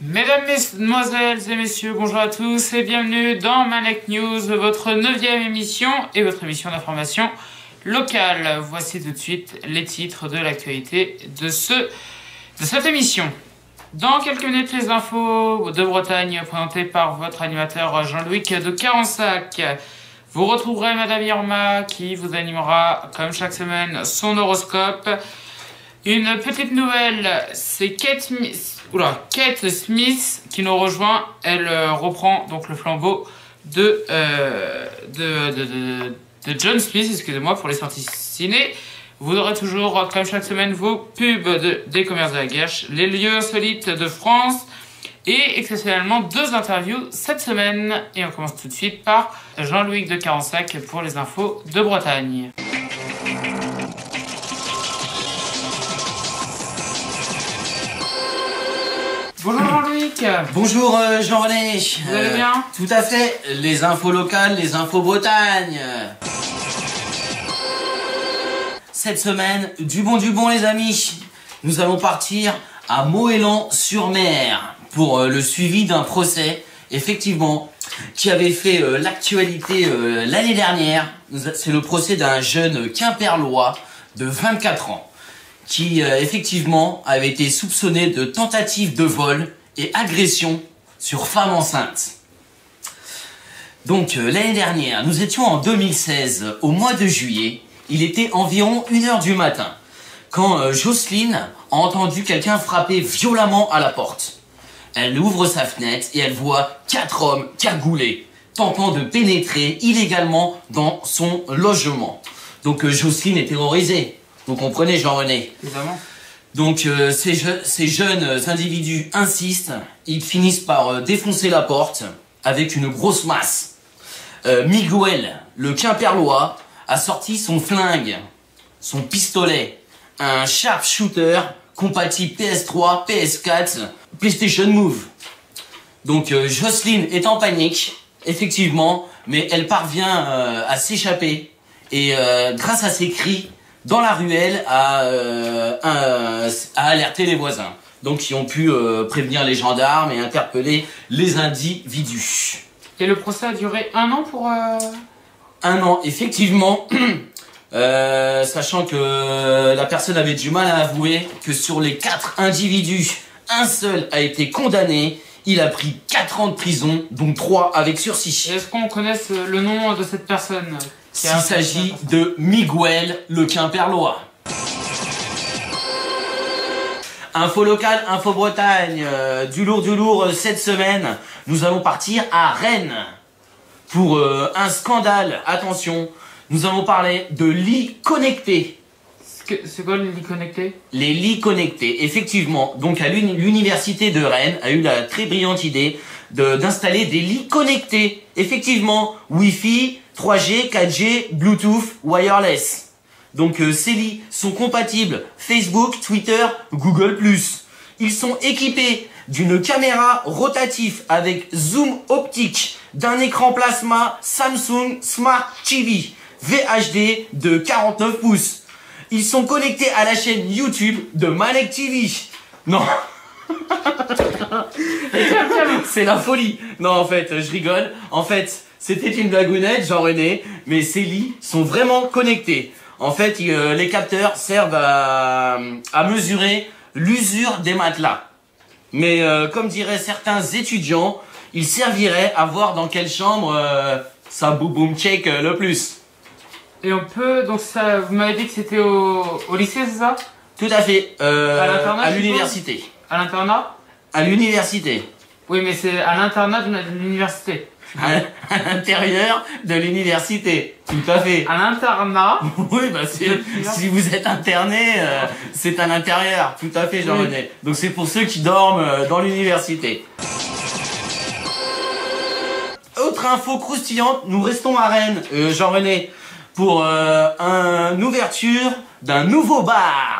Mesdames, mesdemoiselles et messieurs, bonjour à tous et bienvenue dans Malek News, votre 9e émission et votre émission d'information locale. Voici tout de suite les titres de l'actualité de cette émission. Dans quelques minutes, les infos de Bretagne présentées par votre animateur Jean-Louis de Carensac. Vous retrouverez Madame Irma qui vous animera, comme chaque semaine, son horoscope. Une petite nouvelle, c'est Kate Smith qui nous rejoint. Elle reprend donc le flambeau de John Smith, excusez-moi, pour les sorties ciné. Vous aurez toujours, comme chaque semaine, vos pubs des commerces de la Guerche, les lieux insolites de France et exceptionnellement 2 interviews cette semaine. Et on commence tout de suite par Jean-Louis de Carensac pour les infos de Bretagne. Bonjour Jean-Louis. Bonjour Jean-René. Vous allez bien? Tout à fait. Les infos locales, les infos Bretagne. Cette semaine, du bon les amis. Nous allons partir à Moëlan-sur-Mer pour le suivi d'un procès, effectivement, qui avait fait l'actualité l'année dernière. C'est le procès d'un jeune Quimperlois de 24 ans. Qui effectivement avait été soupçonné de tentative de vol et agression sur femme enceinte. Donc l'année dernière, nous étions en 2016, au mois de juillet, il était environ 1h du matin, quand Jocelyne a entendu quelqu'un frapper violemment à la porte. Elle ouvre sa fenêtre et elle voit 4 hommes cagoulés, tentant de pénétrer illégalement dans son logement. Donc Jocelyne est terrorisée. Vous comprenez, Jean-René? Évidemment. Donc ces jeunes individus insistent, ils finissent par défoncer la porte avec une grosse masse. Miguel, le Quimperlois, a sorti son flingue, son pistolet, un sharpshooter compatible PS3, PS4, PlayStation Move. Donc Jocelyne est en panique, effectivement, mais elle parvient à s'échapper et grâce à ses cris, dans la ruelle à alerter les voisins. Donc ils ont pu prévenir les gendarmes et interpeller les individus. Et le procès a duré 1 an pour... 1 an, effectivement, sachant que la personne avait du mal à avouer que sur les 4 individus, un seul a été condamné. Il a pris 4 ans de prison, dont 3 avec sursis. Est-ce qu'on connaît le nom de cette personne? Il s'agit de Miguel, le Quimperlois. Info locale, info Bretagne, du lourd cette semaine. Nous allons partir à Rennes pour un scandale. Attention, nous allons parler de lits connectés. C'est quoi les lits connectés? Les lits connectés, effectivement. Donc à l'université de Rennes a eu la très brillante idée d'installer des lits connectés. Effectivement, Wi-Fi, 3G, 4G, Bluetooth, wireless. Donc ces lits sont compatibles Facebook, Twitter, Google+. Ils sont équipés d'une caméra rotative avec zoom optique, d'un écran plasma Samsung Smart TV VHD de 49 pouces. Ils sont connectés à la chaîne YouTube de Malek TV. Non. C'est la folie. Non, en fait, je rigole. En fait, c'était une blagounette, Jean-René, mais ces lits sont vraiment connectés. En fait, les capteurs servent à mesurer l'usure des matelas. Mais comme diraient certains étudiants, ils serviraient à voir dans quelle chambre ça boum check le plus. Et on peut, donc ça, vous m'avez dit que c'était au lycée, c'est ça? Tout à fait, à l'université. À l'internat? À l'université. Oui, mais c'est à l'internat de l'université. À l'intérieur de l'université, tout à fait. À l'internat? Oui, bah si vous êtes interné, c'est à l'intérieur, tout à fait, Jean-René. Oui. Donc c'est pour ceux qui dorment dans l'université. Autre info croustillante, nous restons à Rennes, Jean-René, pour une ouverture d'un nouveau bar.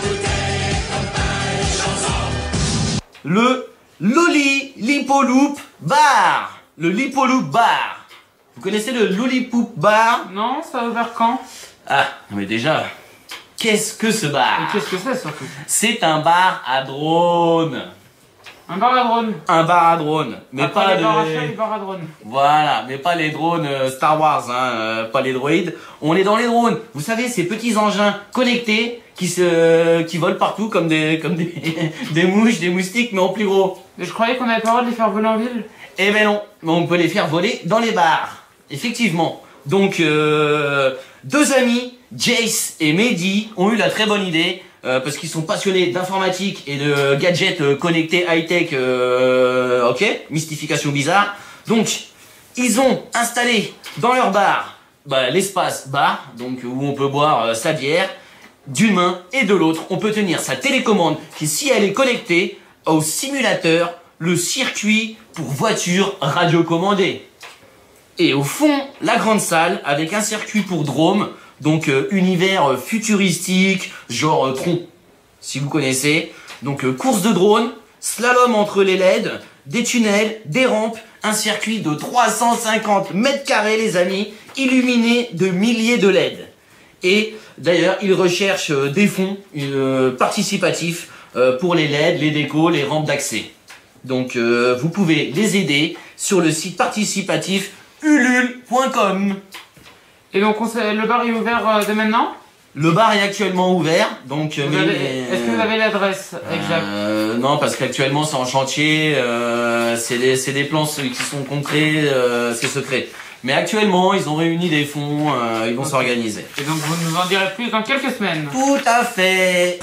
Le Loli Lipoloop Bar, le Lipoloop Bar. Vous connaissez le Lollipop Bar? Non, ça a ouvert quand? Ah, mais déjà, qu'est-ce que ce bar? Et qu'est-ce que c'est surtout? C'est un bar à drone. Un bar à drone. Un bar à drone, mais après pas les bars à chat, les bars à drone. Voilà, mais pas les drones Star Wars, hein, pas les droïdes. On est dans les drones. Vous savez, ces petits engins connectés qui volent partout comme des des mouches, des moustiques, mais en plus gros. Et je croyais qu'on avait pas le droit de les faire voler en ville. Eh ben non, mais on peut les faire voler dans les bars. Effectivement. Donc, deux amis, Jace et Mehdi, ont eu la très bonne idée. Parce qu'ils sont passionnés d'informatique et de gadgets connectés high-tech, ok, mystification bizarre. Donc, ils ont installé dans leur bar l'espace bar, donc où on peut boire sa bière, d'une main et de l'autre. On peut tenir sa télécommande qui, si elle est connectée au simulateur, le circuit pour voiture radiocommandée. Et au fond, la grande salle avec un circuit pour drone. Donc univers futuristique, genre Tron, si vous connaissez. Donc course de drone, slalom entre les LED, des tunnels, des rampes, un circuit de 350 mètres carrés les amis, illuminé de milliers de LED. Et d'ailleurs, ils recherchent des fonds participatifs pour les LED, les décos, les rampes d'accès. Donc vous pouvez les aider sur le site participatif ulule.com. Et donc le bar est ouvert dès maintenant? Le bar est actuellement ouvert, donc... Est-ce que vous avez l'adresse exacte? Non, parce qu'actuellement c'est en chantier, c'est des plans qui sont concrets, c'est secret. Mais actuellement, ils ont réuni des fonds, ils vont s'organiser. Et donc vous nous en direz plus dans quelques semaines? Tout à fait.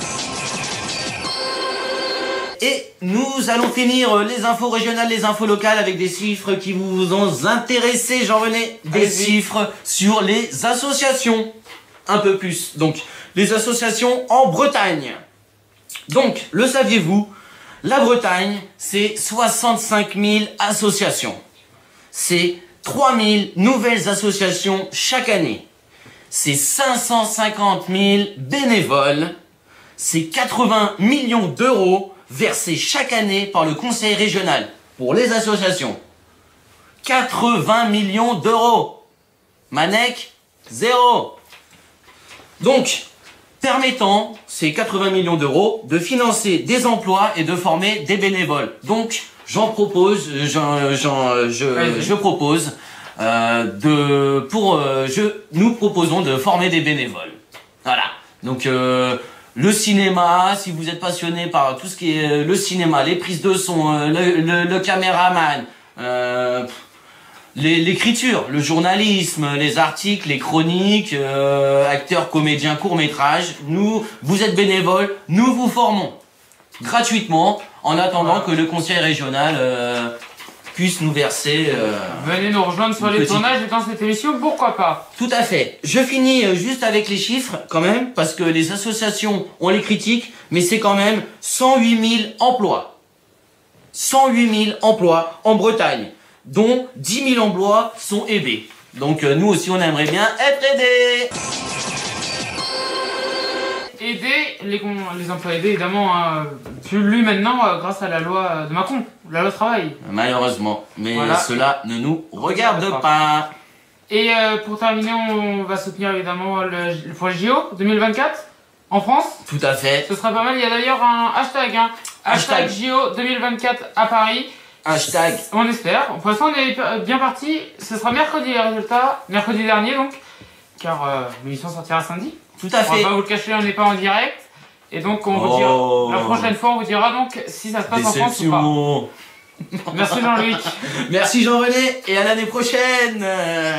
Et nous allons finir les infos régionales, les infos locales avec des chiffres qui vous ont intéressé, j'en venais. Des chiffres sur les associations. Un peu plus. Donc, les associations en Bretagne. Donc, le saviez-vous? La Bretagne, c'est 65 000 associations. C'est 3 000 nouvelles associations chaque année. C'est 550 000 bénévoles. C'est 80 millions d'euros versés chaque année par le conseil régional pour les associations. 80 millions d'euros. Manek, zéro. Donc, permettant ces 80 millions d'euros de financer des emplois et de former des bénévoles. Donc, je propose, nous proposons de former des bénévoles. Voilà. Donc, le cinéma, si vous êtes passionné par tout ce qui est le cinéma, les prises de son, le caméraman, l'écriture, le journalisme, les articles, les chroniques, acteurs, comédiens, courts-métrages, vous êtes bénévoles, nous vous formons gratuitement en attendant que le conseil régional puisse nous verser... Venez nous rejoindre sur les tournages et dans cette émission, pourquoi pas? Tout à fait. Je finis juste avec les chiffres quand même, parce que les associations, on les critique, mais c'est quand même 108 000 emplois. 108 000 emplois en Bretagne, dont 10 000 emplois sont aidés. Donc nous aussi, on aimerait bien être aidés. Aider les emplois aidés, évidemment, plus lu maintenant grâce à la loi de Macron, la loi travail. Malheureusement, mais voilà. Cela ne nous regarde pas. Et pour terminer, on va soutenir évidemment pour les JO 2024 en France. Tout à fait. Ce sera pas mal, il y a d'ailleurs un hashtag, hashtag JO 2024 à Paris. Hashtag. On espère. Pour l'instant, on est bien parti. Ce sera mercredi les résultats, mercredi dernier donc, car l'émission sortira samedi. Tout à fait. On va pas vous le cacher, on n'est pas en direct. Et donc, on vous dira, la prochaine fois, on vous dira donc si ça se passe en France ou pas. Merci Jean-Luc. Merci Jean-René et à l'année prochaine.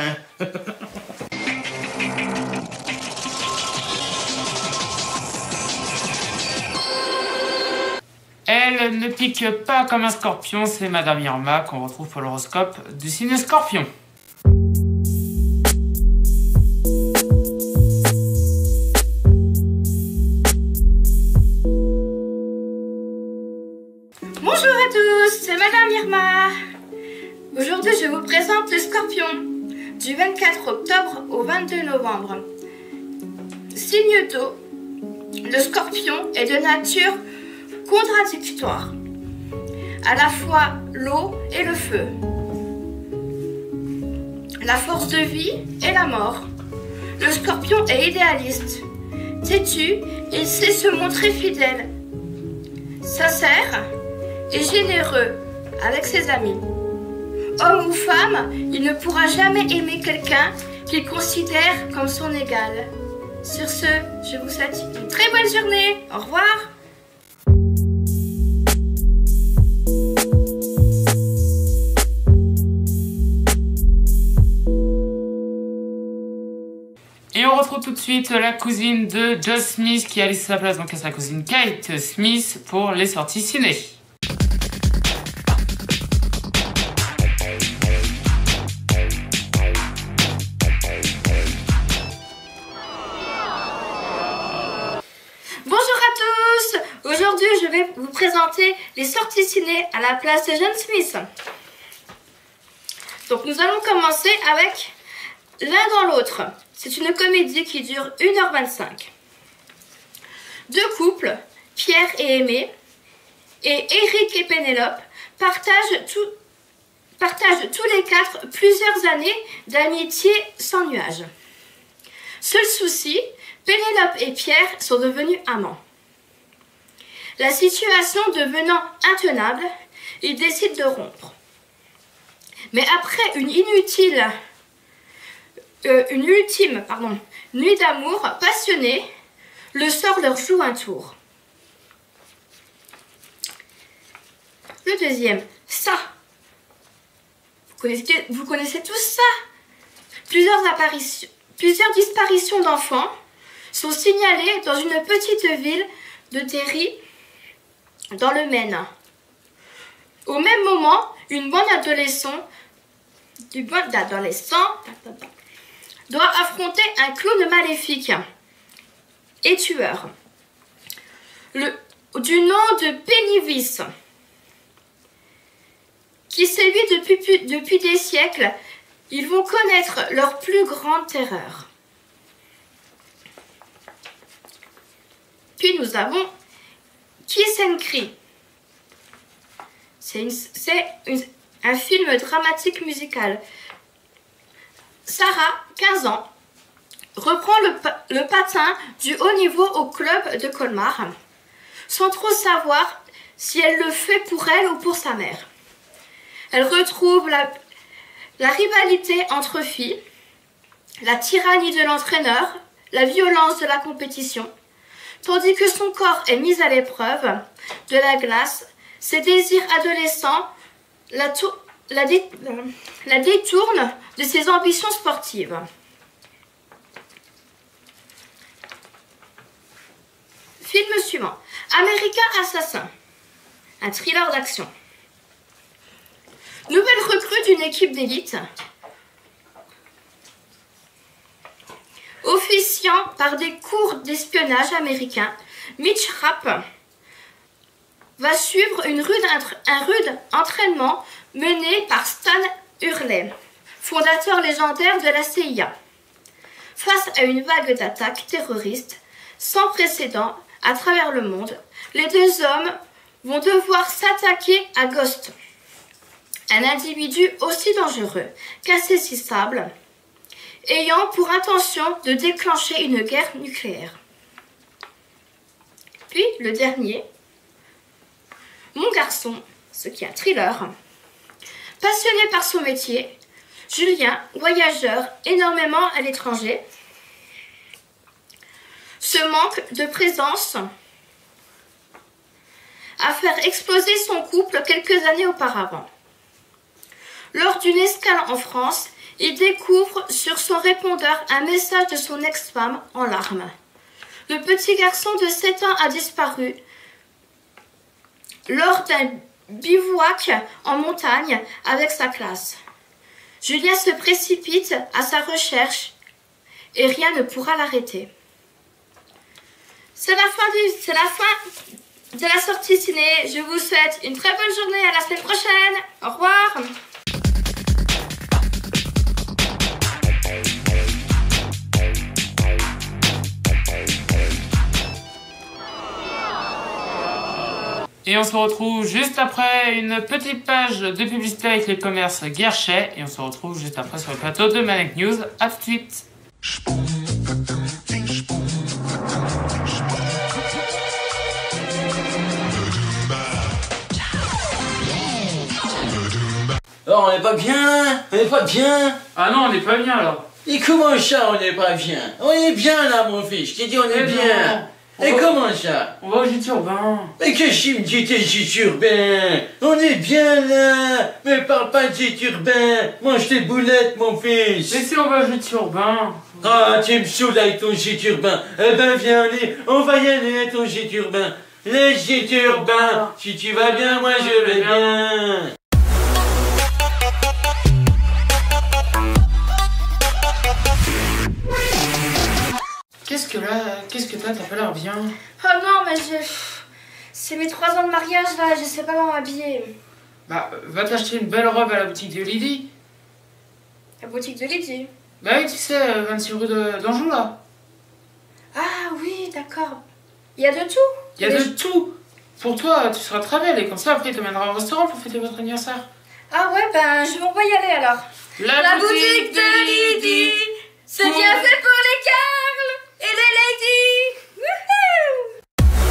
Elle ne pique pas comme un scorpion, c'est Madame Irma qu'on retrouve pour l'horoscope du signe Scorpion. Bonjour à tous, c'est Madame Irma. Aujourd'hui, je vous présente le Scorpion du 24 octobre au 22 novembre. Signe d'eau, le Scorpion est de nature contradictoire. à la fois l'eau et le feu, la force de vie et la mort. Le scorpion est idéaliste, têtu, il sait se montrer fidèle, sincère et généreux avec ses amis. Homme ou femme, il ne pourra jamais aimer quelqu'un qu'il considère comme son égal. Sur ce, je vous souhaite une très bonne journée. Au revoir. Et on retrouve tout de suite la cousine de Josh Smith qui a laissé sa place donc à sa cousine Kate Smith pour les sorties ciné. Bonjour à tous. Aujourd'hui, je vais vous présenter les sorties ciné à la place de Josh Smith. Donc nous allons commencer avec L'un dans l'autre. C'est une comédie qui dure 1h25. Deux couples, Pierre et Aimé, et Eric et Pénélope, partagent tous les quatre plusieurs années d'amitié sans nuage. Seul souci, Pénélope et Pierre sont devenus amants. La situation devenant intenable, ils décident de rompre. Mais après une ultime nuit d'amour passionnée, le sort leur joue un tour. Le deuxième, ça. Vous connaissez tous ça? Plusieurs disparitions d'enfants sont signalées dans une petite ville de Derry, dans le Maine. Au même moment, une bande d'adolescents doit affronter un clown maléfique et tueur, du nom de Pennywise, qui sévit depuis des siècles. Ils vont connaître leur plus grande terreur. Puis nous avons Kiss and Cry. C'est un film dramatique musical. Sarah, 15 ans, reprend le patin du haut niveau au club de Colmar, sans trop savoir si elle le fait pour elle ou pour sa mère. Elle retrouve la rivalité entre filles, la tyrannie de l'entraîneur, la violence de la compétition, tandis que son corps est mis à l'épreuve de la glace, ses désirs adolescents la détourne de ses ambitions sportives. Film suivant. American Assassin. Un thriller d'action. Nouvelle recrue d'une équipe d'élite. Officiant par des cours d'espionnage américains, Mitch Rapp va suivre un rude entraînement mené par Stan Hurley, fondateur légendaire de la CIA. Face à une vague d'attaques terroristes sans précédent à travers le monde, les deux hommes vont devoir s'attaquer à Ghost, un individu aussi dangereux qu'insaisissable, ayant pour intention de déclencher une guerre nucléaire. Puis le dernier, Mon garçon, ce qui est un thriller. Passionné par son métier, Julien, voyageur énormément à l'étranger, ce manque de présence a fait exploser son couple quelques années auparavant. Lors d'une escale en France, il découvre sur son répondeur un message de son ex-femme en larmes. Le petit garçon de 7 ans a disparu lors d'un bivouac en montagne avec sa classe. Julien se précipite à sa recherche et rien ne pourra l'arrêter. C'est la fin de la sortie ciné. Je vous souhaite une très bonne journée. À la semaine prochaine. Au revoir. Et on se retrouve juste après une petite page de publicité avec les commerces Guerchet. Et on se retrouve juste après sur le plateau de Manec News. A tout de suite. Alors, on n'est pas bien. On n'est pas bien. Ah non, on n'est pas bien alors. Et comment ça, on n'est pas bien? On est bien là, mon fils. Je t'ai dit, on est bien. Et comment ça? On va au gîte urbain. Mais qu'est-ce qu'il me dit, t'es gîte urbain? On est bien là. Mais parle pas de gîte urbain. Mange tes boulettes, mon fils. Mais si on va au gîte urbain. Ah, tu me saoules avec ton gîte urbain. Eh ben, viens, on va y aller à ton gîte urbain. Le gîte urbain. Si tu vas bien, moi je vais bien. Qu'est-ce que t'as pas l'air bien. Oh non, mais c'est mes 3 ans de mariage là, je sais pas comment m'habiller. Bah, va t'acheter une belle robe à la boutique de Lydie. La boutique de Lydie. Bah oui, tu sais, 26 rue d'Anjou là. Ah oui, d'accord. Il y a de tout. Il y a de tout. Pour toi, tu seras très belle et comme ça, après, il te mènera au restaurant pour fêter votre anniversaire. Ah ouais, ben, on va y aller alors. La boutique de Lydie, c'est bien fait pour les Carl et les ladies. Wouhou!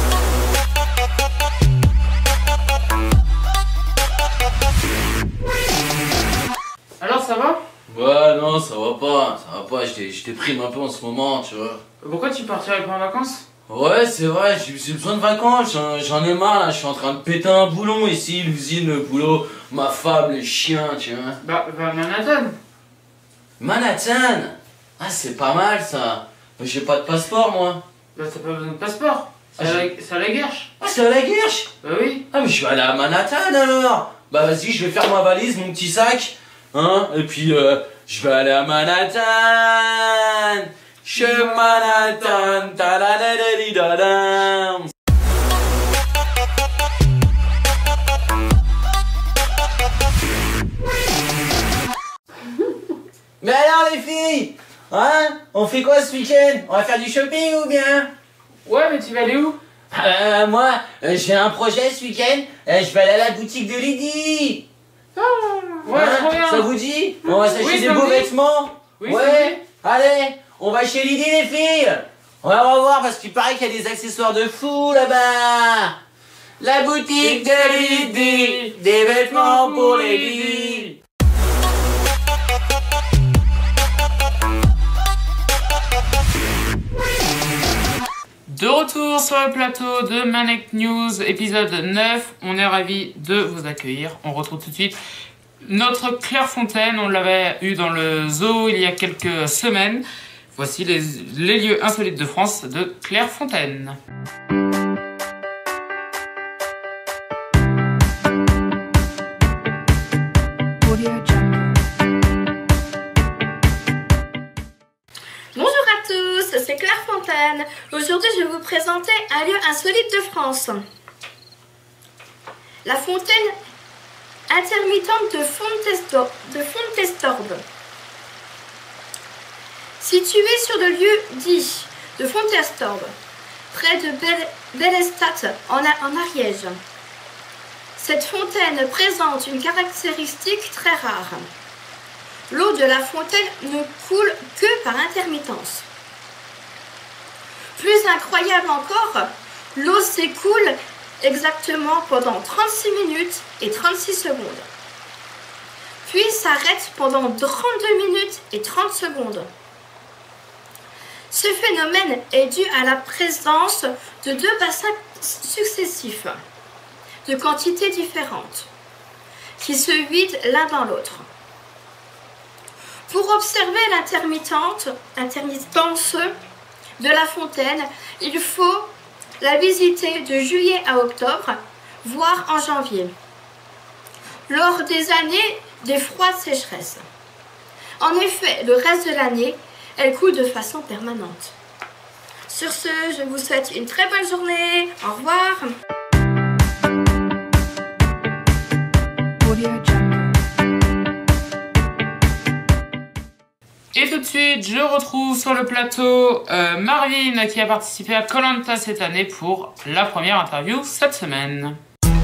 Alors, ça va? Ouais, non, ça va pas, je déprime un peu en ce moment, tu vois. Pourquoi tu partirais pas en vacances? Ouais, c'est vrai, j'ai besoin de vacances, j'en ai marre, là, je suis en train de péter un boulon ici, l'usine, le boulot, ma femme, les chiens, tu vois. Bah, va à Manhattan. Manhattan? Ah, c'est pas mal, ça. Mais j'ai pas de passeport, moi. Bah, t'as pas besoin de passeport. C'est à la Guerche. Ah, c'est à la Guerche? Bah oui. Ah, mais je vais aller à Manhattan, alors. Bah, vas-y, je vais faire ma valise, mon petit sac, hein, et puis, je vais aller à Manhattan. Chez Manhattan, ta la la la li da da. Mais alors les filles, hein, on fait quoi ce week-end? On va faire du shopping ou bien? Ouais, mais tu vas aller où? Moi, j'ai un projet ce week-end, je vais aller à la boutique de Lydie. Ouais, Hein, trop bien. ça vous dit? On va s'acheter Oui, des ça me beaux dit. vêtements. Oui, ça me ouais, allez, on va chez Lydie les filles. On va revoir parce qu'il paraît qu'il y a des accessoires de fou là-bas. La boutique de Lydie, des vêtements pour les filles. De retour sur le plateau de Manec News, épisode 9. On est ravis de vous accueillir. On retrouve tout de suite notre Clairefontaine. On l'avait eu dans le zoo il y a quelques semaines. Voici les lieux insolites de France de Clairefontaine. Bonjour à tous, c'est Clairefontaine. Aujourd'hui, je vais vous présenter un lieu insolite de France. La fontaine intermittente de Fontestorbe. Située sur le lieu dit de Fontestorbe, près de Bellestat en Ariège. Cette fontaine présente une caractéristique très rare. L'eau de la fontaine ne coule que par intermittence. Plus incroyable encore, l'eau s'écoule exactement pendant 36 minutes et 36 secondes. Puis s'arrête pendant 32 minutes et 30 secondes. Ce phénomène est dû à la présence de 2 bassins successifs, de quantités différentes, qui se vident l'un dans l'autre. Pour observer l'intermittence de la fontaine, il faut la visiter de juillet à octobre, voire en janvier, lors des années des froides sécheresses. En effet, le reste de l'année, elle coule de façon permanente. Sur ce, je vous souhaite une très bonne journée. Au revoir. Et tout de suite, je retrouve sur le plateau Marvin qui a participé à Koh-Lanta cette année pour la première interview cette semaine.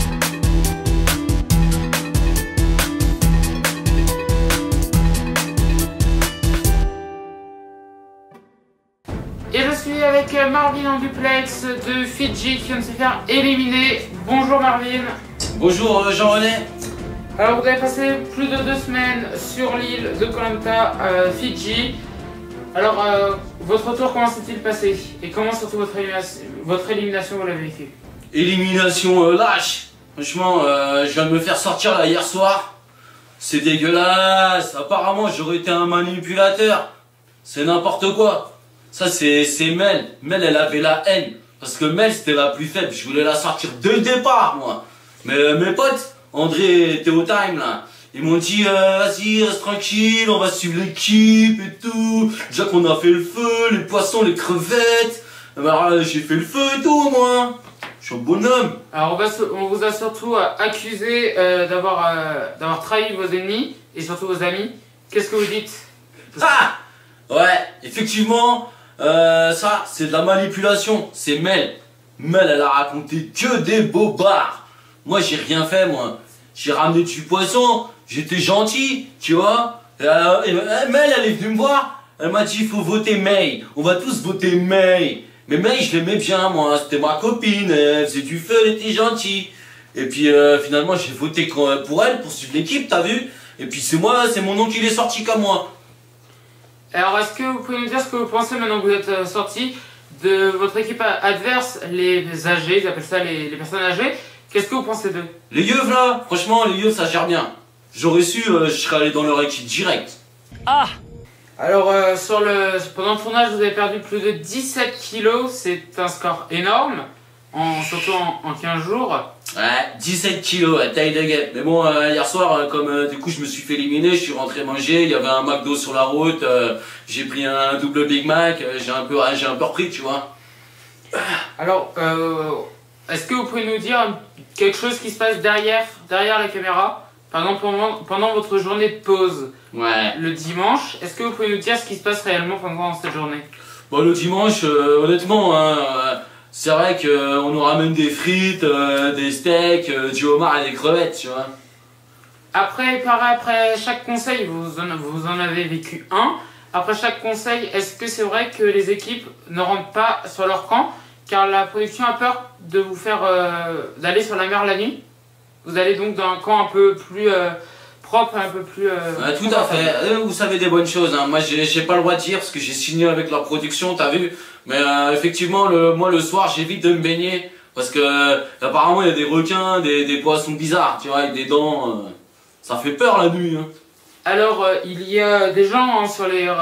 Et je suis avec Marvin en duplex de Fidji qui vient de se faire éliminer. Bonjour Marvin. Bonjour Jean-René. Alors vous avez passé plus de 2 semaines sur l'île de Koh Lanta, Fidji. Alors votre tour, comment s'est-il passé? Et comment surtout votre élimination vous l'avez vécu? Élimination lâche. Franchement, je viens de me faire sortir là hier soir. C'est dégueulasse. Apparemment, j'aurais été un manipulateur. C'est n'importe quoi. Ça, c'est Mel. Mel, elle avait la haine. Parce que Mel, c'était la plus faible. Je voulais la sortir dès le départ, moi. Mais mes potes, André et Théo Time, là, ils m'ont dit, vas-y, reste tranquille, on va suivre l'équipe et tout. Déjà qu'on a fait le feu, les poissons, les crevettes. Bah, j'ai fait le feu et tout, moi. Je suis un bonhomme. Alors on vous a surtout accusé d'avoir trahi vos ennemis et surtout vos amis. Qu'est-ce que vous dites? Ah! Ouais, effectivement, ça, c'est de la manipulation. C'est Mel. Mel, elle a raconté que des bobards. Moi, j'ai rien fait, moi. J'ai ramené du poisson, j'étais gentil, tu vois. Mel, elle est venue me voir, elle m'a dit, il faut voter May. On va tous voter May. Mais May, je l'aimais bien, moi. C'était ma copine, elle faisait du feu, elle était gentille. Et puis, finalement, j'ai voté pour elle, pour suivre l'équipe, t'as vu. Et puis, c'est mon nom qui est sorti qu'à moi. Alors, est-ce que vous pouvez nous dire ce que vous pensez maintenant que vous êtes sorti de votre équipe adverse, les âgés, ils appellent ça les personnes âgées? Qu'est-ce que vous pensez d'eux? Les yeux là, franchement, les yeux ça gère bien. J'aurais su, je serais allé dans leur équipe direct. Ah! Alors, pendant le tournage, vous avez perdu plus de 17 kilos, c'est un score énorme, surtout en 15 jours. Ouais, 17 kilos, à taille de guêpe. Mais bon, hier soir, comme du coup je me suis fait éliminer, je suis rentré manger, il y avait un McDo sur la route, j'ai pris un double Big Mac, j'ai un peu repris, tu vois. Alors, est-ce que vous pouvez nous dire quelque chose qui se passe derrière la caméra? Par exemple, pendant votre journée de pause, ouais, le dimanche, est-ce que vous pouvez nous dire ce qui se passe réellement pendant cette journée? Bon, le dimanche, honnêtement, c'est vrai qu'on nous ramène des frites, des steaks, du homard et des crevettes, tu vois. Après chaque conseil, vous en avez vécu un. Après chaque conseil, est-ce que c'est vrai que les équipes ne rentrent pas sur leur camp? Car la production a peur de vous faire d'aller sur la mer la nuit. Vous allez donc dans un camp un peu plus propre, un peu plus... tout à fait, vous savez des bonnes choses, hein. Moi j'ai pas le droit de dire parce que j'ai signé avec leur production, t'as vu. Mais effectivement, moi le soir j'évite de me baigner. Parce que apparemment il y a des requins, des poissons bizarres, tu vois, avec des dents. Ça fait peur la nuit, hein. Alors, il y a des gens hein, sur les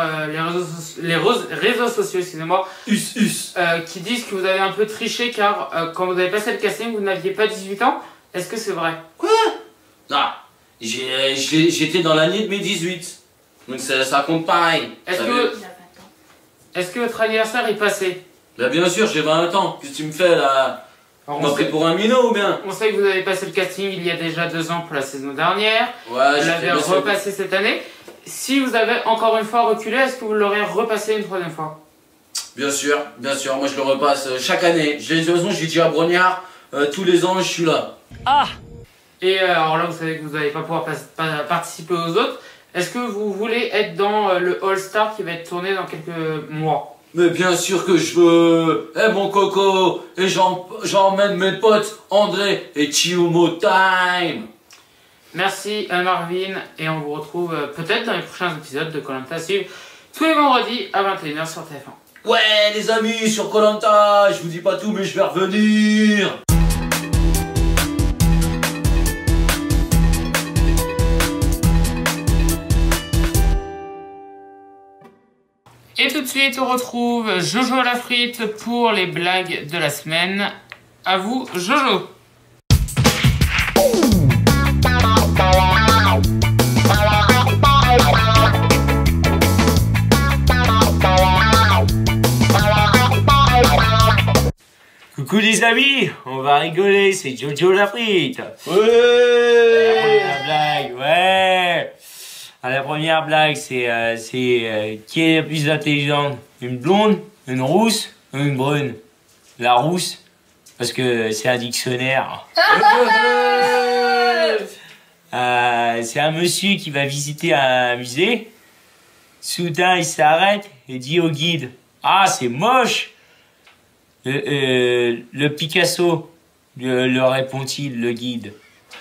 réseaux sociaux, excusez-moi, qui disent que vous avez un peu triché car quand vous avez passé le casting, vous n'aviez pas 18 ans. Est-ce que c'est vrai? Quoi? Non, j'étais dans l'année de mes 18. Donc ça compte pareil. Est-ce que votre anniversaire est passé? Bah bien sûr, j'ai 20 ans. Qu'est-ce que tu me fais là? On m'a pris pour un minot ou bien? On sait que vous avez passé le casting il y a déjà 2 ans pour la saison dernière. Ouais, vous l'avez repassé cette année. Si vous avez encore une fois reculé, est-ce que vous l'aurez repassé une troisième fois? Bien sûr, moi je le repasse chaque année. De toute façon, j'ai dit à Brognard, tous les ans je suis là. Ah! Et alors là, vous savez que vous n'allez pas pouvoir participer aux autres. Est-ce que vous voulez être dans le All-Star qui va être tourné dans quelques mois? Mais bien sûr que je veux. Eh mon coco. Et j'emmène mes potes André et Chiumo Time. Merci Marvin. Et on vous retrouve peut-être dans les prochains épisodes de Koh Lanta tous les vendredis à 21h sur TF1. Ouais les amis, sur Koh Lanta, je vous dis pas tout mais je vais revenir. Et tout de suite, on retrouve Jojo la frite pour les blagues de la semaine. À vous, Jojo. Coucou les amis, on va rigoler, c'est Jojo la frite. Ouais. La blague, ouais. Alors, la première blague, c'est qui est la plus intelligente? Une blonde, une rousse ou une brune? La rousse, parce que c'est un dictionnaire. C'est un monsieur qui va visiter un musée. Soudain, il s'arrête et dit au guide: Ah, c'est moche. Le Picasso, le répond-il, le guide.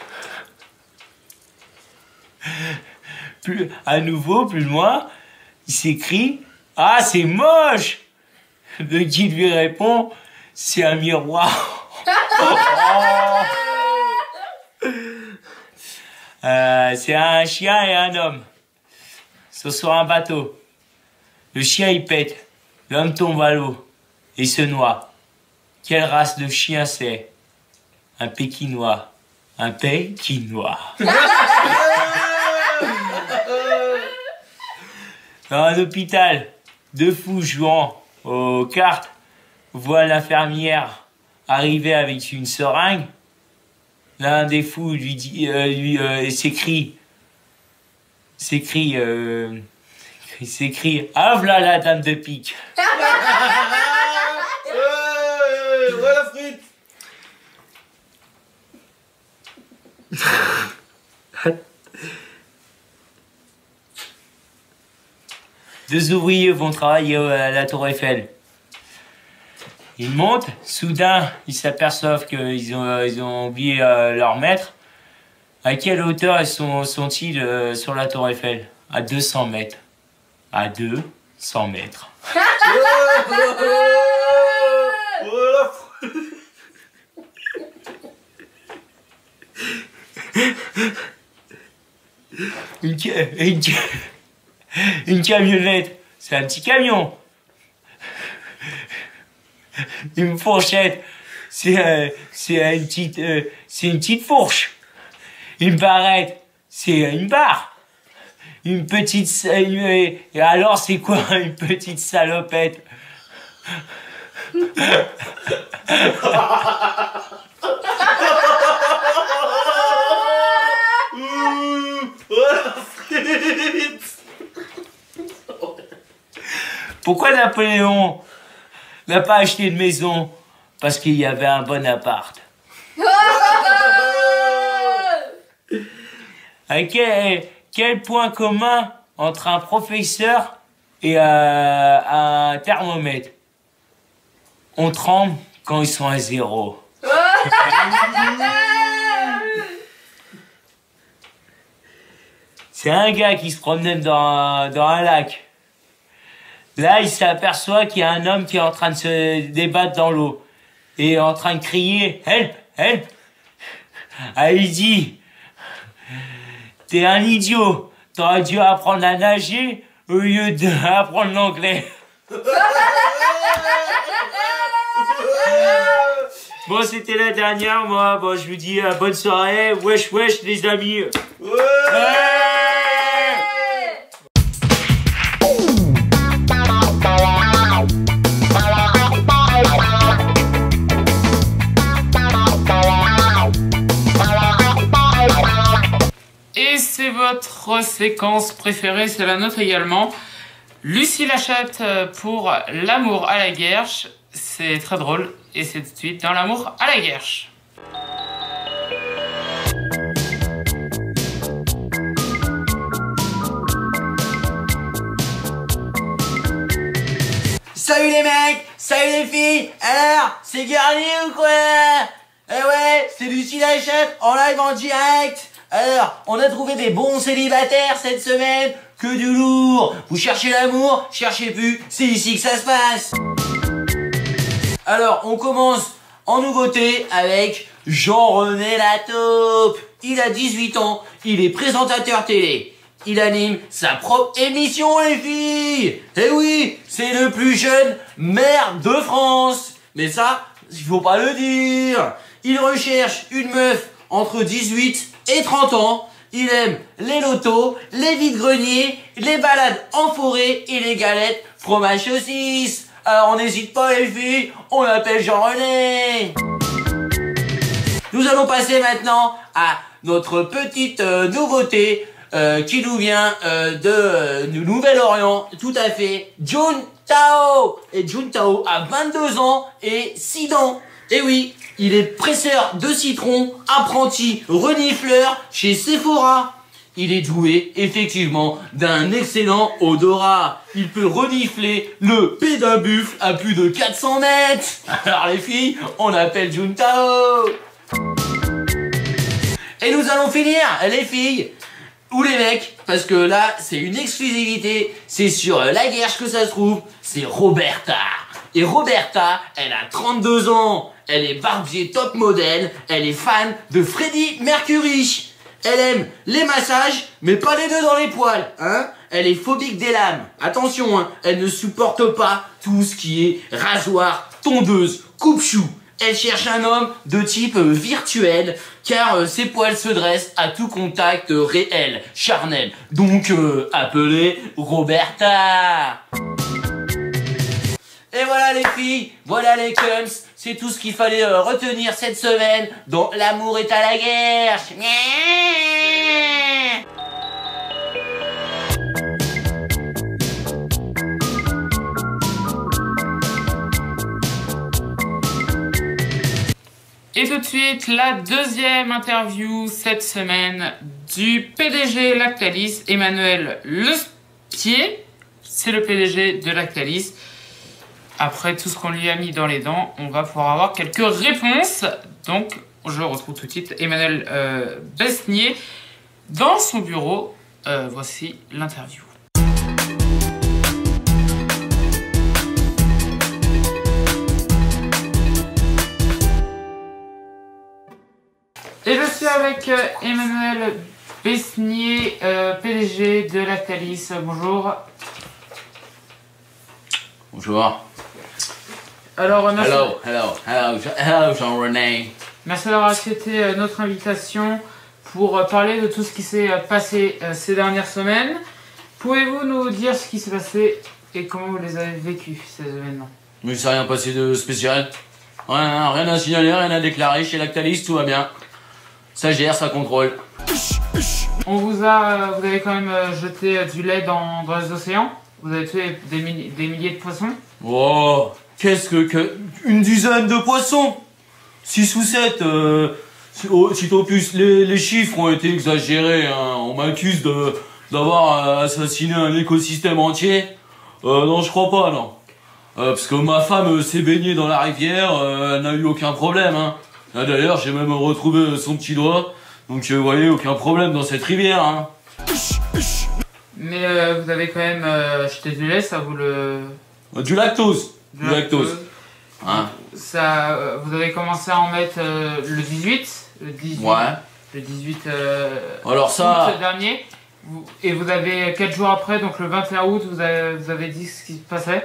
À nouveau, plus loin, il s'écrie « Ah, c'est moche !» Le guide lui répond « C'est un miroir. » C'est un chien et un homme. Ils sont sur un bateau. Le chien, il pète. L'homme tombe à l'eau et se noie. Quelle race de chien c'est? Un pékinois. Un pékinois. Dans un hôpital, deux fous jouant aux cartes voient l'infirmière arriver avec une seringue. L'un des fous lui dit, s'écrie, ah voilà la dame de pique. Voilà frite. Deux ouvriers vont travailler à la Tour Eiffel. Ils montent, soudain, ils s'aperçoivent qu'ils ont oublié leur maître. À quelle hauteur sont-ils sur la Tour Eiffel? À 200 mètres. À 200 mètres. Une camionnette, c'est un petit camion. Une fourchette, c'est une petite fourche. Une barrette, c'est une barre. Une petite... Et alors, c'est quoi une petite salopette? Pourquoi Napoléon n'a pas acheté de maison? Parce qu'il y avait un bon appart. Quel point commun entre un professeur et un thermomètre? On tremble quand ils sont à 0. C'est un gars qui se promenait dans un lac. Là, il s'aperçoit qu'il y a un homme qui est en train de se débattre dans l'eau. Et en train de crier « Help! Help !» Ah, il dit « T'es un idiot, t'aurais dû apprendre à nager au lieu d'apprendre l'anglais. » Bon, c'était la dernière, moi. Bon, je vous dis bonne soirée. Wesh, wesh, les amis. Et c'est votre séquence préférée, c'est la nôtre également. Lucie Lachette pour L'amour à la guerche. C'est très drôle. Et c'est tout de suite dans L'amour à la guerche. Salut les mecs, salut les filles. Alors, c'est garni ou quoi? Eh ouais, c'est Lucie Lachette en live en direct. Alors, on a trouvé des bons célibataires cette semaine. Que du lourd. Vous cherchez l'amour, cherchez plus, c'est ici que ça se passe. Alors, on commence en nouveauté avec Jean-René Lataupe. Il a 18 ans, il est présentateur télé. Il anime sa propre émission, les filles. Eh oui, c'est le plus jeune maire de France. Mais ça, il faut pas le dire. Il recherche une meuf entre 18 et 30 ans. Il aime les lotos, les vides-greniers, les balades en forêt et les galettes fromage saucisse. Alors on n'hésite pas les filles, on appelle Jean-René. Nous allons passer maintenant à notre petite nouveauté qui nous vient du Nouvel-Orient, tout à fait, Jun Tao. Et Jun Tao a 22 ans et 6 dents. Et oui, il est presseur de citron, apprenti renifleur chez Sephora. il est doué, effectivement, d'un excellent odorat. Il peut renifler le P d'un buffle à plus de 400 mètres. Alors les filles, on appelle Juntao. Et nous allons finir, les filles, ou les mecs, parce que là, c'est une exclusivité. C'est sur la Guerche que ça se trouve, c'est Roberta. Et Roberta, elle a 32 ans. Elle est barbier top modèle. Elle est fan de Freddie Mercury. Elle aime les massages, mais pas les deux dans les poils, hein. Elle est phobique des lames. Attention, hein. Elle ne supporte pas tout ce qui est rasoir, tondeuse, coupe-chou. Elle cherche un homme de type virtuel, car ses poils se dressent à tout contact réel, charnel. Donc, appelez Roberta. Et voilà les filles, voilà les cums, c'est tout ce qu'il fallait retenir cette semaine dans L'amour est à la guerre. Et tout de suite, la deuxième interview cette semaine du PDG Lactalis, Emmanuel Lespier. C'est le PDG de Lactalis. Après tout ce qu'on lui a mis dans les dents, on va pouvoir avoir quelques réponses. Donc, je retrouve tout de suite Emmanuel Besnier dans son bureau. Voici l'interview. Et je suis avec Emmanuel Besnier, PDG de Lactalis. Bonjour. Bonjour. Alors, merci, Hello, Jean-René. merci d'avoir accepté notre invitation pour parler de tout ce qui s'est passé ces dernières semaines. Pouvez-vous nous dire ce qui s'est passé et comment vous les avez vécus, ces événements? Mais il s'est rien passé de spécial. Rien à signaler, rien à déclarer. Chez Lactalis, tout va bien. Ça gère, ça contrôle. Vous avez quand même jeté du lait dans les océans. Vous avez tué des milliers de poissons. Oh, qu'est-ce que... Une dizaine de poissons 6 ou 7, si au plus, les chiffres ont été exagérés, hein. On m'accuse d'avoir assassiné un écosystème entier. Non, je crois pas, non. Parce que ma femme s'est baignée dans la rivière, elle n'a eu aucun problème, hein. Là, d'ailleurs, j'ai même retrouvé son petit doigt. Donc, vous voyez, aucun problème dans cette rivière, hein. Mais vous avez quand même jeté du lait, ça vous le... Du lactose. Du lactose. Hein. Ça, vous avez commencé à en mettre le 18. Ouais. Le 18 Alors ça... août dernier. Et vous avez 4 jours après, donc le 21 août, vous avez dit ce qui se passait.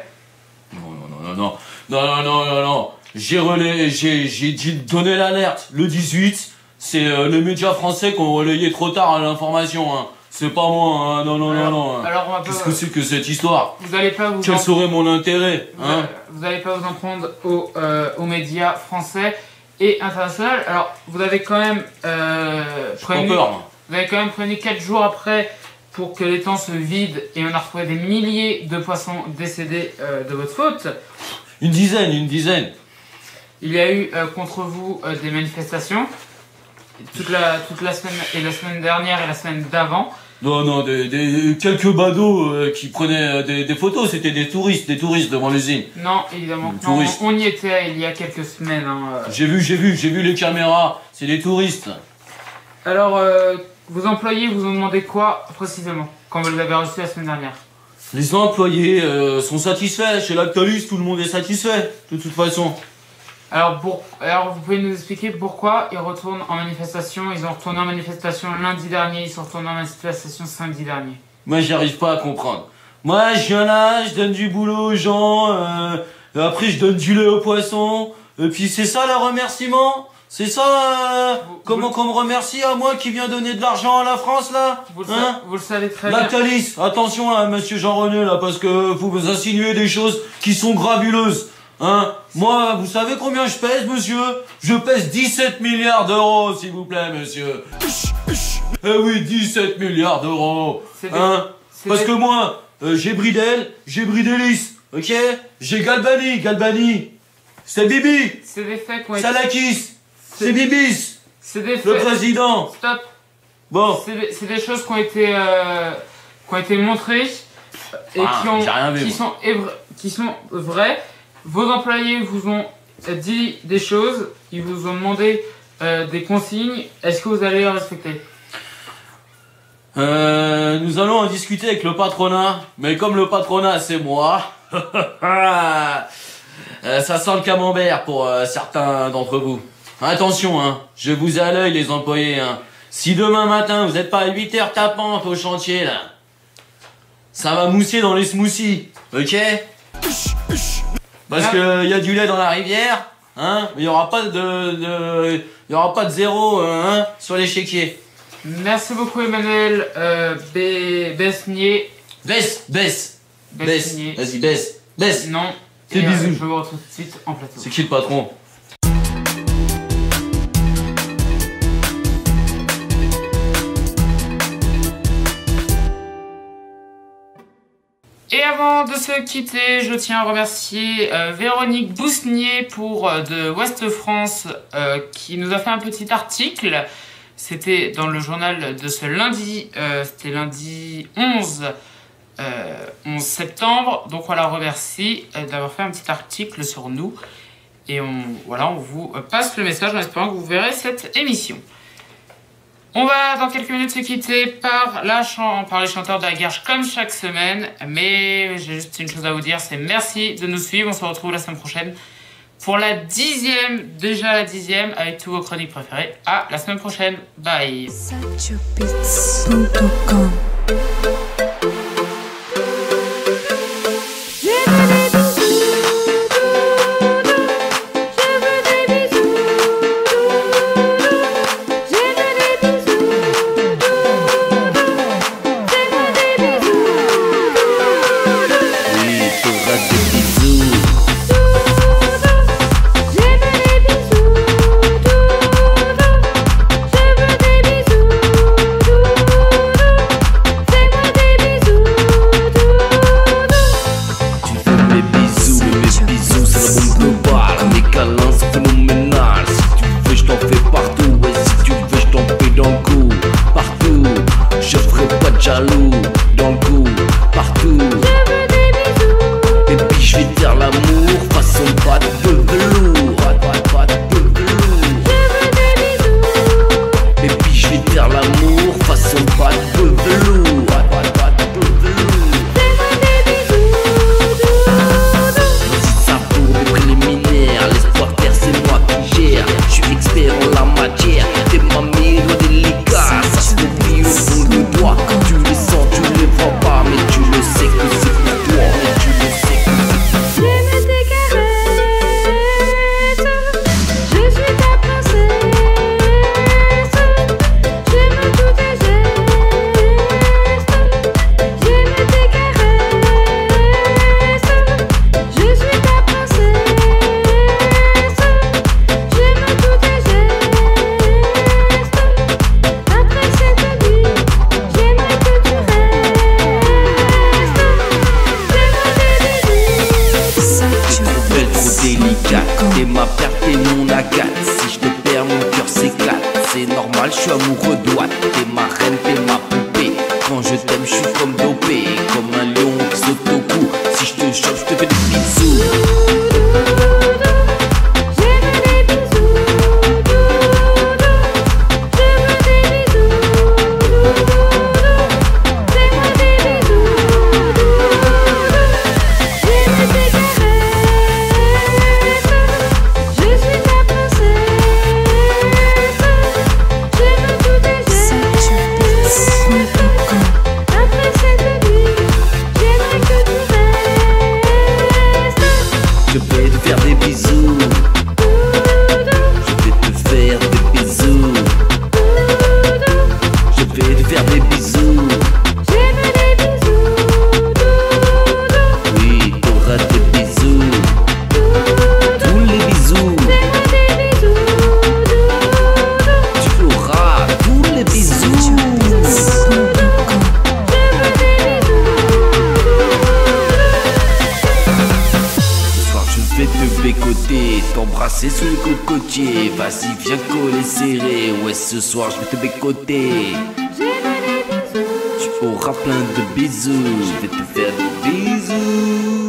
Non. J'ai donné l'alerte. Le 18, c'est les médias français qui ont relayé trop tard l'information, hein. C'est pas moi, hein. Non. Alors on va pas... Qu'est-ce que c'est que cette histoire? Vous allez pas vous... Quel serait mon intérêt, hein? Vous n'allez pas vous en prendre aux médias français et internationaux. Alors, vous avez quand même prévenu... peur, moi. Vous avez quand même prévenu 4 jours après pour que les temps se vident et on a retrouvé des milliers de poissons décédés de votre faute. Une dizaine. Il y a eu contre vous des manifestations toute la semaine et la semaine dernière et la semaine d'avant. Non, quelques badauds qui prenaient des photos, c'était des touristes devant l'usine. Non, évidemment. Non, on y était il y a quelques semaines. Hein. J'ai vu les caméras, c'est des touristes. Alors, vos employés vous ont demandé quoi précisément quand vous les avez reçus la semaine dernière? Les employés sont satisfaits, chez Lactalis tout le monde est satisfait, de toute façon. Alors, vous pouvez nous expliquer pourquoi ils retournent en manifestation? Ils ont retourné en manifestation lundi dernier, ils sont retournés en manifestation samedi dernier. Moi, j'arrive pas à comprendre. Moi, je viens là, je donne du boulot aux gens, après je donne du lait aux poissons, et puis c'est ça le remerciement? C'est ça, qu'on me remercie à moi qui viens donner de l'argent à la France, là? Vous le savez très bien. Lactalis, attention là, monsieur Jean-René, là, parce que vous vous insinuez des choses qui sont gravuleuses. Hein? Moi, vous savez combien je pèse, monsieur? Je pèse 17 milliards d'euros, s'il vous plaît, monsieur. Eh oui, 17 milliards d'euros. Hein? Parce que moi, j'ai Bridel, j'ai Bridelis, ok? J'ai Galbani. C'est Bibi. C'est des faits qui ont été... Salakis. C'est Bibis. C'est des faits... Le président. Stop. Bon. C'est des choses qui ont été montrées et J'ai rien vu, qui sont vraies. Vos employés vous ont dit des choses, ils vous ont demandé des consignes. Est-ce que vous allez les respecter? Nous allons en discuter avec le patronat, mais comme le patronat c'est moi, ça sent le camembert pour certains d'entre vous. Attention, hein, je vous ai à l'œil les employés. Hein. Si demain matin vous n'êtes pas à 8h tapante au chantier là, ça va mousser dans les smoothies, ok? Parce que y a du lait dans la rivière, hein, mais il y aura pas de zéro hein, sur l'échiquier. Merci beaucoup Emmanuel Besnier. Baisse. Besnier. Vas-y, baisse. Non. Tes Et, bisous. je vous retrouve tout de suite en plateau. C'est qui le patron? Et avant de se quitter, je tiens à remercier Véronique Bousnier de Ouest France qui nous a fait un petit article. C'était dans le journal de ce lundi, c'était lundi 11 septembre. Donc on la remercie d'avoir fait un petit article sur nous. Et on vous passe le message en espérant que vous verrez cette émission. On va dans quelques minutes se quitter par les chanteurs de la Guerche comme chaque semaine. Mais j'ai juste une chose à vous dire, c'est merci de nous suivre. On se retrouve la semaine prochaine pour la 10e, déjà la 10e, avec tous vos chroniques préférées. À la semaine prochaine. Bye. Satchopits.com jaloux dans le cou, partout. Et puis je vais te dire l'amour façon pas de velours, pas de velours. Et puis je vais te dire l'amour façon pas de velours, pas de velours. Vas-y ça pour des préliminaires, l'espoir terre c'est moi qui gère. Je suis expert en la matière, t'es ma doigt délicat, ça se oublie au bout de doigt. Tu les sens, tu les vois pas, mais tu le sais que c'est pour toi, mais tu le sais que c'est pour toi. J'aime tes caresses, je suis ta princesse. J'aime tous tes gestes. J'aime tes caresses, je suis ta princesse. J'aime tous tes gestes. Après cette nuit, j'aimerais que tu restes. Trop belle, trop délicate, t'es ma paire, t'es mon agate. Si je te perds, mon cœur s'éclate. C'est normal, je suis amoureux de toi. T'es ma reine, t'es ma poupée. Quand je t'aime, je suis comme dopé, comme un lion qui saute au cou. Si je te chope, je te fais des bisous. J'aime les bisous, j'aime des bisous, fais-moi des bisous, j'aime tes caresses, je suis ta princesse, j'aime tous tes gestes. Après cette nuit, j'aimerais que tu restes. côté, t'embrasser sous le cocotier. Vas-y, viens coller serré. Ouais, ce soir, je vais te bécoter. Tu auras plein de bisous. Je vais te faire des bisous.